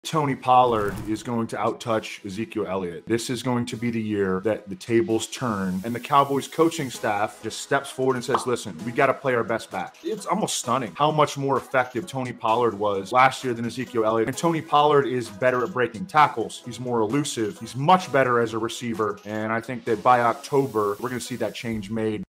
Tony Pollard is going to outtouch Ezekiel Elliot. This is going to be the year that the tables turn and the Cowboys coaching staff just steps forward and says, listen, we got to play our best back. It's almost stunning how much more effective Tony Pollard was last year than Ezekiel Elliot. And Tony Pollard is better at breaking tackles. He's more elusive. He's much better as a receiver. And I think that by October, we're going to see that change made.